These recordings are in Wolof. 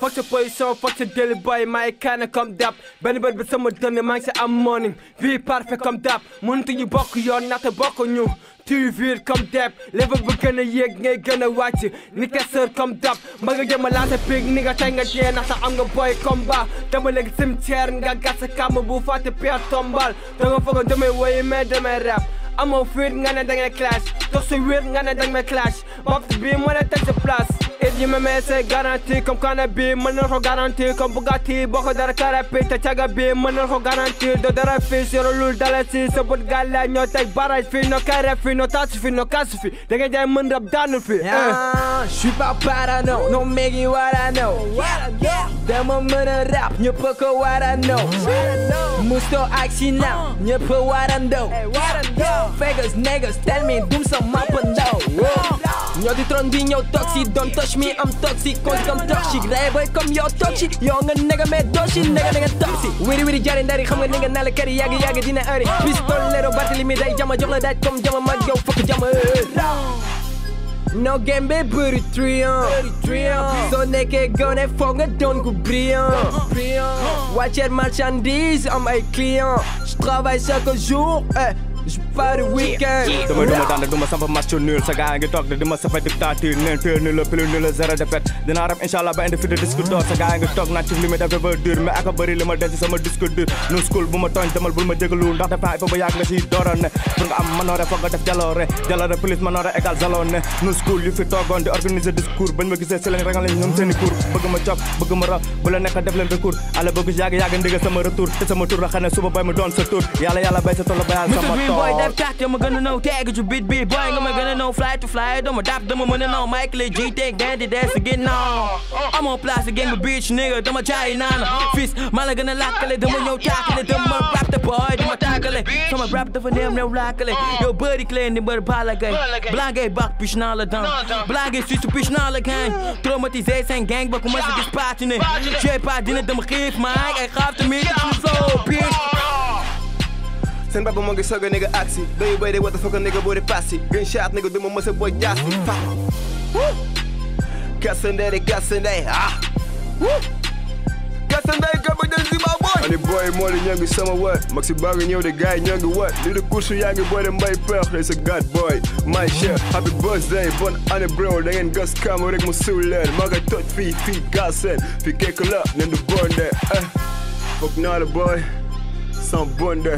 fuck sa position fuck sa daily boy maay kaana comme dab benn bët bi sama dënn maa ngi si am morning vie parfait comme dab mënatuñu bokk yoon naata bokk ñu tu vire comme dab level bu gën a yéeg ngay gën a wàcc ni keseur comme dab mba nga jëm a lancé pig ni nga tey nga dee ndax sax am nga boy combat dama léegi cimetière nga gas sa kàmm bu fàtte pierre tombal da nga foog damay woyi mais damay rap amoo fiit nga ne dangay clash dox sa wéet nga ne dangay clash box bi mën a teg sa place et yi ma mee c'est garanti comme kana bi mën na ko garanti comme Bugatti boo ko dara karapi te caga bi mën na ko garanti do dara fii si rolul dala si sa bët gàlla ñoo teg barrage fii no kare fii no tasu fii no kasu fii da ngay jaay mën rab daanu fii je suis pas parano no making what I know dama mën a rap ñëpp ko war a know musto aksi now ñëpp war a ndaw Vegas niggas tell me doom some up and down ñoo di tron di ñëw toxic don't touch me I'm toxic cause I'm toxic ray boy comme yow toxic yow nga nega me doshi nega toxic wiri wiri jari ndari xam nga ni nga nala kari yàgg dina ëri pistolero Barthélemy day jama jox la daaj comme jama mag yow fokk jama no game be bëri triant soo nekkee gone foog nga doon ku brillant wàcceer marchandise am ay client je travaille chaque jour je pars le week-end duma daan duma samp match nul sa gaa ngi toog de dima safa dictature neen teel ni le plus nul zéro défaite dinaa rap inchallah ba indi fi de disque d'or sa gaa ngi toog naa ci li ma def dafa dur mais aka bëri li ma denc sama disque dur nu school bu ma tooñ demal bul ma jégalu ndax dafa fa ba yàgg nga si dooroon ne pour nga am manoore foog nga def jaloore plus manoore égal zaloon ne nu school yu fi toogoon di organiser discours bañ ma gisee si lañ rangal lañ ñoom seeni cours bëgg ma cop bëgg ma raw bu la nekk def leen recours ala bëgg yàgg ndigal sama retour te sama tour la xam ne suba bay ma doon sa tour yàlla bay sa toll bayal sama boy def cat dama gën a know tag ju beat boy nga ma gën a know fly to fly dama dap dama mën a know Michael GT gang di des get now I'm on place gang bu bitch nigga dama jaay naan fils maa la gën a lakkale dama ñëw taakale dama rap the boy dama taakale sama rap dafa neem new lakkale yow bëri clé ni mbër bala gay blangay bak piche naa la dan blangay suisu piche naa la gang traumatisé seen gang ba commencé gis parti ne j'ai pas dina dama xiif maay ay xaaf tamit flow bitch seen baba moo ngi soog a nigga aksi doyu boy de what the fuck a nigga boo de passi gën shot nigga duma mësa boy jaasi fa gasandey gasandey gaba den si ma boy ani boy moo li ñoo ngi sama wët mag si baa ngi ñëw de gaay ñoo ngi wët li de course yaa ngi boy de mbay peex day sa god boy my shit happy birthday bon année bro da ngeen gas kama rek mu siw leen maa ngay toj fii gasen fii kekk la nen du bonde fuck naa la boy sans bonde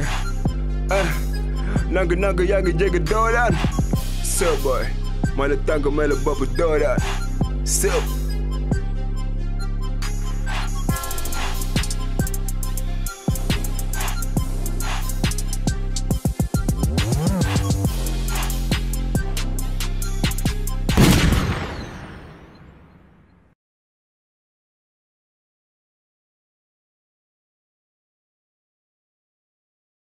nanga yaa ngi jege doodaan so boy ma la tànk may la bopp doodaan so